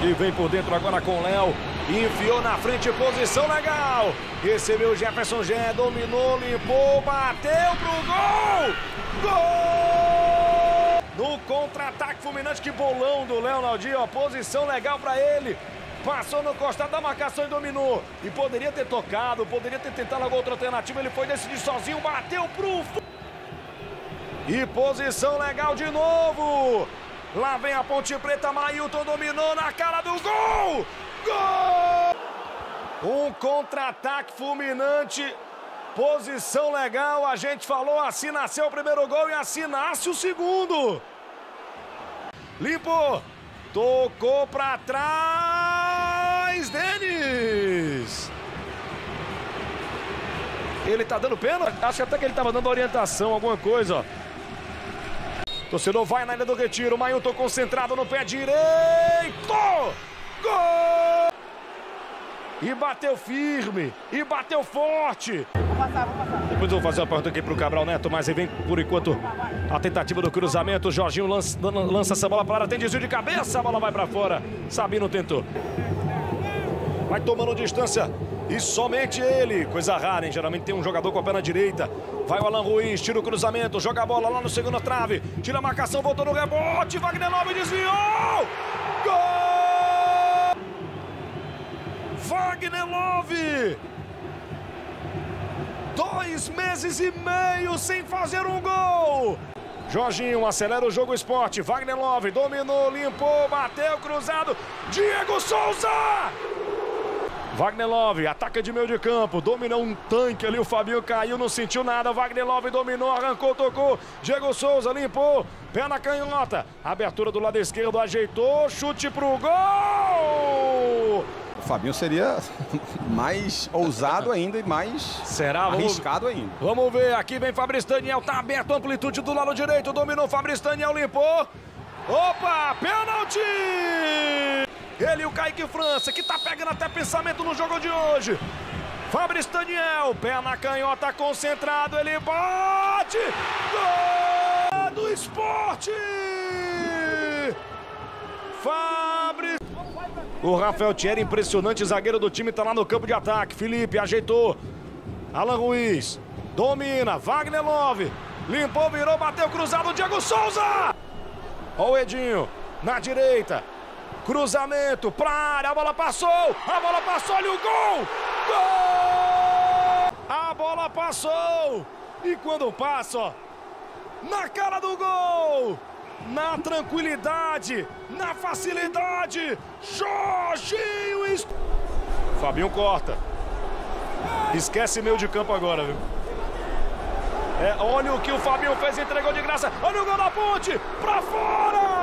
E vem por dentro agora com o Léo. Enfiou na frente, posição legal. Recebeu o Jefferson Gé, dominou, limpou, bateu pro gol. Gol! No contra-ataque fulminante, que bolão do Léo Naldinho, ó, posição legal para ele. Passou no costado da marcação e dominou. E poderia ter tocado, poderia ter tentado alguma outra alternativa. Ele foi decidir sozinho, bateu pro... E posição legal de novo. Lá vem a Ponte Preta, Mailton dominou na cara do gol. Gol! Um contra-ataque fulminante. Posição legal, a gente falou, assim nasceu o primeiro gol e assim nasce o segundo. Limpou. Tocou pra trás, Denis. Ele tá dando pena? Acho até que ele tava dando orientação, alguma coisa, ó. Torcedor vai na ilha do Retiro, Mailton concentrado no pé direito. Gol! E bateu firme, e bateu forte. Vou passar. Depois eu vou fazer uma pergunta aqui pro Cabral Neto, mas aí vem por enquanto a tentativa do cruzamento. Jorginho lança essa bola para a área, tem desvio de cabeça, a bola vai para fora. Sabino tentou. Vai tomando distância e somente ele. Coisa rara, hein? Geralmente tem um jogador com a perna direita. Vai o Alan Ruiz, tira o cruzamento, joga a bola lá no segundo trave. Tira a marcação, voltou no rebote. Wagner Love desviou. Gol! Wagner Love! 2 meses e meio sem fazer um gol. Jorginho acelera o jogo esporte. Wagner Love dominou, limpou, bateu, cruzado. Diego Souza! Wagner Love ataca de meio de campo. Dominou um tanque ali. O Fabinho caiu, não sentiu nada. Wagner Love dominou, arrancou, tocou. Diego Souza limpou. Pé na canhota. Abertura do lado esquerdo, ajeitou. Chute pro gol! O Fabinho seria mais ousado ainda e mais arriscado ainda. Vamos ver, aqui vem Fabrício Daniel, tá aberto, amplitude do lado direito, dominou Fabrício Daniel, limpou. Opa, pênalti! Ele e o Kaique França, que tá pegando até pensamento no jogo de hoje. Fabrício Daniel, pé na canhota, concentrado, ele bate! Gol do Sport! Fabrício... O Rafael Thierry, impressionante, zagueiro do time, tá lá no campo de ataque. Felipe ajeitou. Alan Ruiz domina. Wagner Love limpou, virou, bateu, cruzado. Diego Souza. Ó o Edinho na direita. Cruzamento pra área. A bola passou. Olha o gol. Gol! A bola passou. E quando passa, ó, na cara do gol. Na tranquilidade, na facilidade, Jorginho. Fabinho corta. Esquece meio de campo agora, viu? Olha o que o Fabinho fez, entregou de graça. Olha o gol da Ponte, pra fora!